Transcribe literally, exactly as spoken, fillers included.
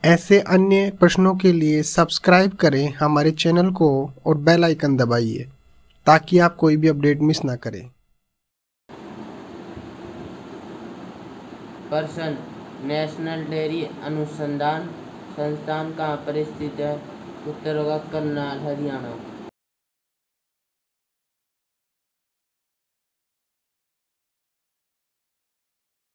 ऐसे अन्य प्रश्नों के लिए सब्सक्राइब करें हमारे चैनल को और बेल आइकन दबाइए ताकि आप कोई भी अपडेट मिस ना करें। प्रश्न, नेशनल डेयरी अनुसंधान संस्थान कहाँ पर स्थित है? उत्तर होगा करनाल, हरियाणा।